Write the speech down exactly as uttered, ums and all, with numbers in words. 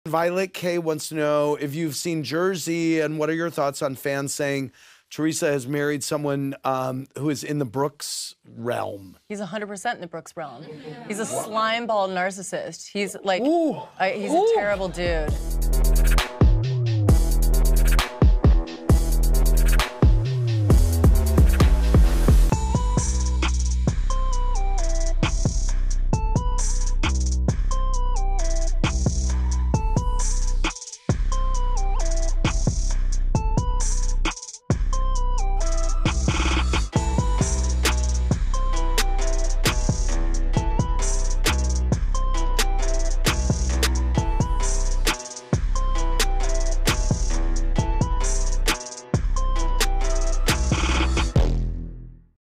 Violet K wants to know if you've seen Jersey and what are your thoughts on fans saying Teresa has married someone um, who is in the Brooks realm. He's one hundred percent in the Brooks realm. He's a slimeball narcissist. He's like, Ooh. uh, he's Ooh. a terrible dude.